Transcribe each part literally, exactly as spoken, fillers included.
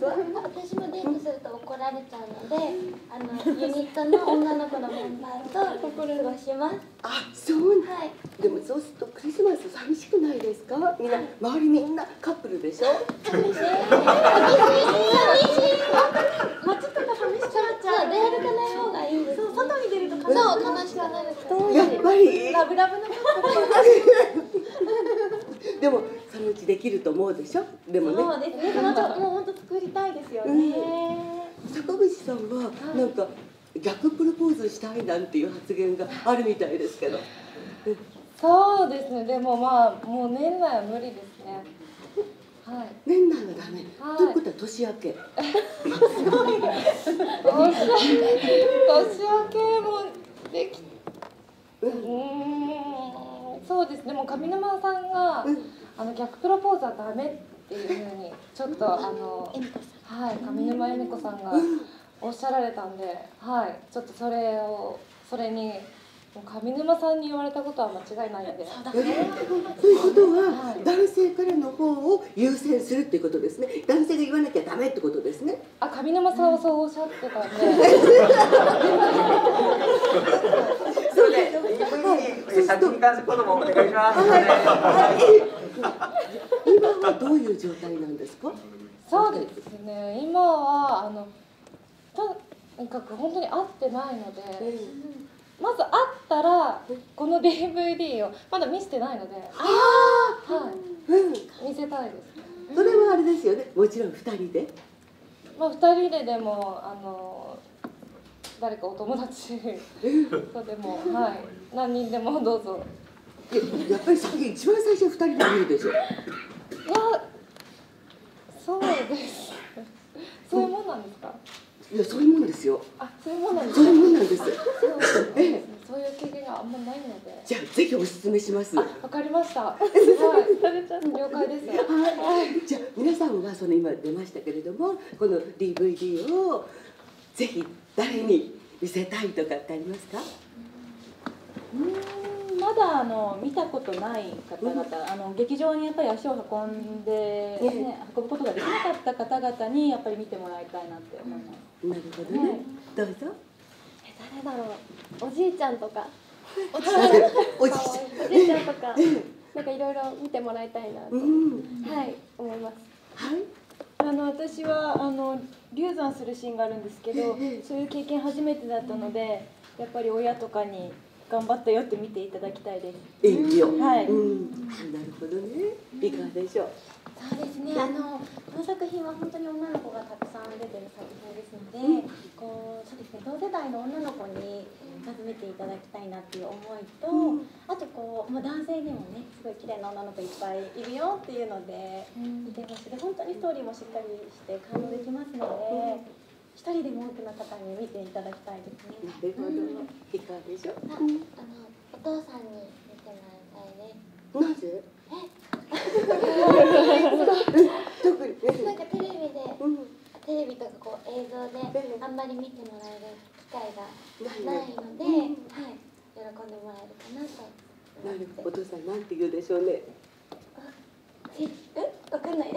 は。 私もデートすると怒られちゃうので、あのユニットの女の子のメンバーと過ごします。 あ、そうなん。 はい。 でもそうするとクリスマス寂しくないですか？みんな周りみんなカップルでしょ。 寂しい。寂しい。寂しい。 夏とか寂しくなっちゃう。 出歩かない方がいいんです。 そう、外に出ると悲しくそう、悲しくなる。 やっぱり。 ラブラブのカップル。 でもそのうちできると思うでしょ。でもね。 そうですね。もう本当作りたいですよね。 坂口さんはなんか逆プロポーズしたいなんていう発言があるみたいですけど。 そうですね。でもまあもう年内は無理ですね。はい。 年内はダメ。ということは年明け。 すごい。年明けもでき。うーん。そうですね。もう上沼さんが、うん、あの逆プロポーズはダメっていうふうにちょっとあの、はい、上沼恵美子さんがおっしゃられたんで、はい、ちょっとそれをそれに上沼さんに言われたことは間違いないんで。 ということは、はい、男性からの方を優先するっていうことですね。男性が言わなきゃダメってことですね。 あ、上沼さんはそうおっしゃってたんで。 それで。先に関することもお願いします。今はどういう状態なんですか？ そうですね。今はあのとにかく本当に会ってないので、うん、まず会ったらこの ディーブイディー をまだ見せてないので、ああ、はい、うん、見せたいです。 それはあれですよね。もちろんふたりで。 まあふたりででもあの誰かお友達とでも、はい、何人でもどうぞ。 や, やっぱり先一番最初ふたりで見るでしょ。いや、 そうです。そういうもんなんですか。 いや、そういうもんですよ。 あ、そういうもんなんですか。 そういうもんなんです。 そういう経験があんまないので。 じゃあぜひお勧めします。 わかりました。はい、了解です。はい。 じゃあ皆さんはその今出ましたけれども、この ディーブイディー をぜひ誰に見せたいとかってありますか？ うん、まだあの見たことない方々、うん、あの劇場にやっぱり足を運んで、ね、運ぶことができなかった方々にやっぱり見てもらいたいなって思います。 なるほどね。はい、どうぞ。 え、誰だろう。おじいちゃんとか。 おじいちゃん。 おじいちゃんとか。なんかいろいろ見てもらいたいなと、うん、はい思います。 はい。あの私はあの流産するシーンがあるんですけど、そういう経験初めてだったので、やっぱり親とかに頑張ったよって見ていただきたいです。 演技を。 はい。 うん、なるほどね。いかがでしょう。 そうですね。あのこの作品は本当に女の子がたくさん出てる作品ですので、うん、こうそうですね。同世代の女の子にまず見ていただきたいなっていう思いと、うん、あとこうもう男性にもねすごい綺麗な女の子いっぱいいるよっていうので、うん、見てほしい。で本当にストーリーもしっかりして感動できますので。うん一人でも多くの方に見ていただきたいですね。 なるほど。いかがでしょう。 あ、あのお父さんに見てもらいたいです。 なぜ？ 特になんかテレビで、テレビとかこう映像であんまり見てもらえる機会がないので、はい、喜んでもらえるかなと。 なるほど。お父さんなんて言うでしょうね。 え、わかんない。はい。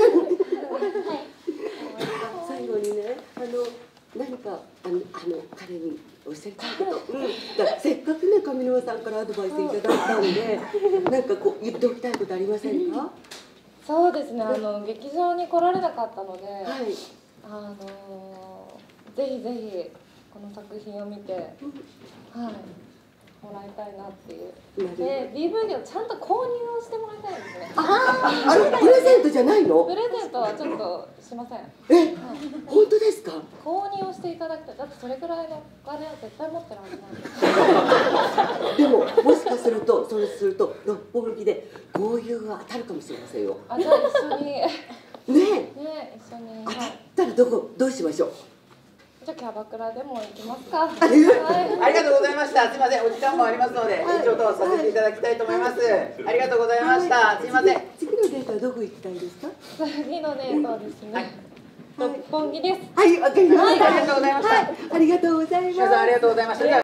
最後にね、あの何かあのあの彼におっしゃりたいこと、うん、だせっかくね上沼さんからアドバイスいただいたんで、なんかこう言っておきたいことありませんか？ そうですね。あの劇場に来られなかったので、はい、あのぜひぜひこの作品を見て、はい。もらいたいなっていう。で、ディーブイディー をちゃんと購入をしてもらいたいですね。 ああ、あれプレゼントじゃないの？ プレゼントはちょっとしません。 え、はい、本当ですか？ 購入をしていただきたい。だってそれぐらいのお金は絶対持ってるはずなんで。 でももしかするとそれすると六本木で豪遊が当たるかもしれませんよ。 あ、じゃあ一緒に。ねえ。 ね、一緒に。 当たったらどこどうしましょう？ じゃあキャバクラでも行きますか。はい、 ありがとうございました。すみません、お時間もありますので、延長とさせていただきたいと思います。ありがとうございました。すみません。 次のデートはどこ行きたいですか？ 次のデートはですね。六本木です。 はい、わかりました。 ありがとうございました。 ありがとうございます。 皆さんありがとうございました。